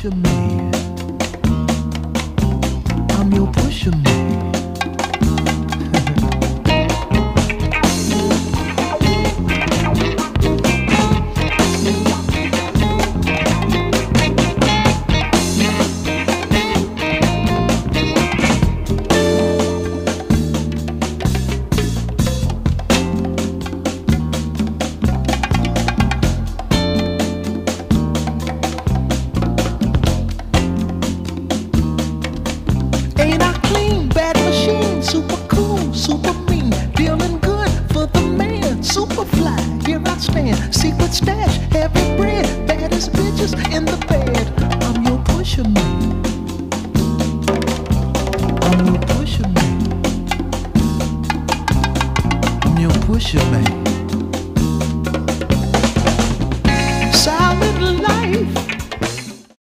pusherman. I'm your pusherman. Ain't I clean, bad machine, super cool, super mean, feeling good for the man, super fly, here I stand, secret stash, heavy bread, baddest bitches in the bed. I'm your pusherman. I'm your pusherman. I'm your pusherman.